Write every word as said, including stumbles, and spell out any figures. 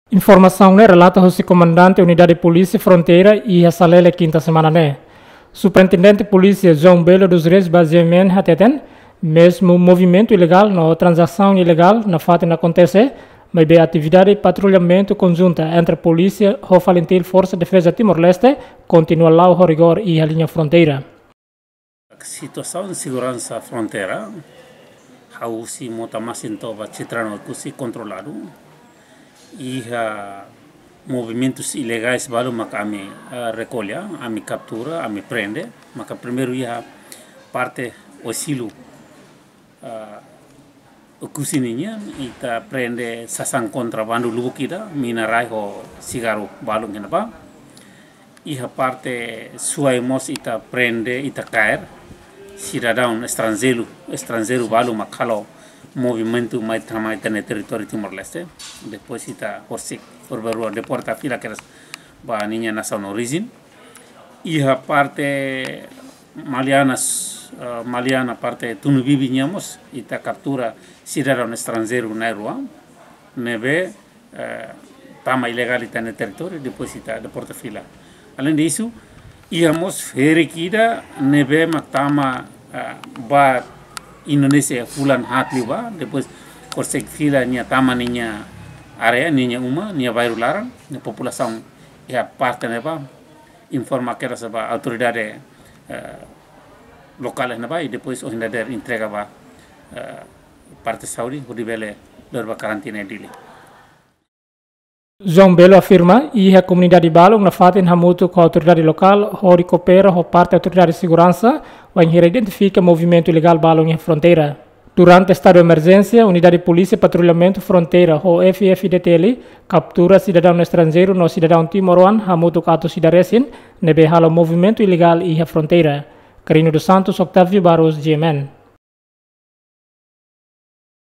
Informação né relata o comandante Unidade de Polícia Fronteira e a Salele quinta semana né. Superintendente de Polícia João Belo dos Reis baseamento hateten, mesmo movimento ilegal na transação ilegal na fato não acontece, mas bem atividade de patrulhamento conjunta entre a Polícia e a Valentil Força de Defesa Timor-Leste continua lá o rigor e a linha fronteira. A situação de segurança fronteira, how se mota mais então vai citrano se controlado e a movimentos ilegais balu maka ami recolha, ami captura, ami prende, maka primeiro ia parte o silo o kusininha e ta prende sasang contrabando lubukida, minarai ho cigarro balu kenapa e a parte suaimos ita prende ita cair cidadão estrangeiro estrangeiro balu makalo movimento mais também no território Timor-Leste, depois está Horsik, por barulho de porta fila que era a minha nação origem, e a parte maliana, uh, maliana parte tunubibi nhamos, e está captura cidadão estrangeiro na rua, neve uh, tama ilegal está no território, depois está de porta fila. Além disso, íamos ferikida neve matama uh, ba Indonesia fulan hatli ba depois korsek fila nia tama nia area nia uma nia bairro larang nia população e a parte ne ba informa que essa ba autoridade uh, local ne ba e depois o hindader entrega ba uh, parte saudi o rivele lorba quarantena dele. João Belo afirma e a comunidade Balong na fato em hamuto com a autoridade local, onde coopera com parte da autoridade de segurança, vai identificar movimento ilegal Balong em fronteira. Durante estado de emergência, unidade de polícia patrulhamento fronteira, o F F D T L, captura cidadão estrangeiro no cidadão timoruan, hamuto com ato sidaresin, nebe halo movimento ilegal e a fronteira. Carino dos Santos, Octavio Barros, G M N.